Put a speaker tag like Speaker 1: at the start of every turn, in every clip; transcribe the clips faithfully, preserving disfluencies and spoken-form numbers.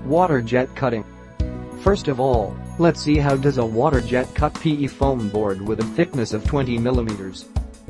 Speaker 1: Waterjet cutting. First of all, let's see how does a waterjet cut P E foam board with a thickness of twenty millimeters.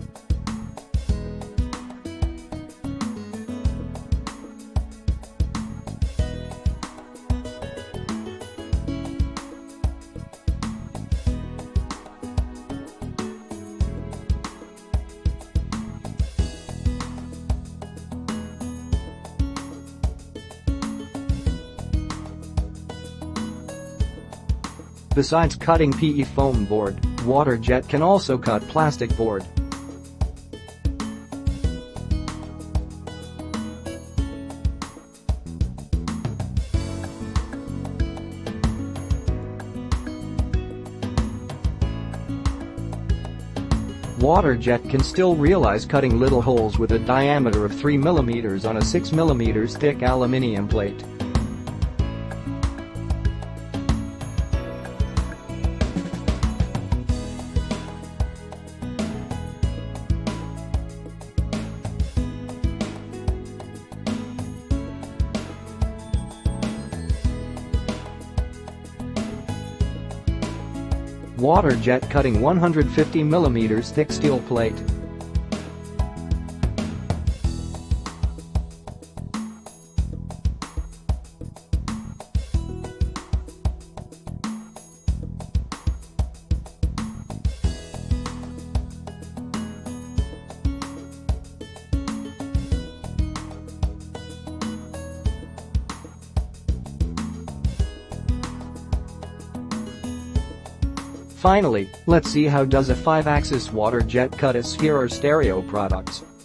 Speaker 1: Besides cutting P E foam board, Waterjet can also cut plastic board. Waterjet can still realize cutting little holes with a diameter of three millimeters on a six millimeters thick aluminium plate. Waterjet cutting one hundred fifty millimeters thick steel plate. Finally, let's see how does a five axis waterjet cut a sphere or stereo products.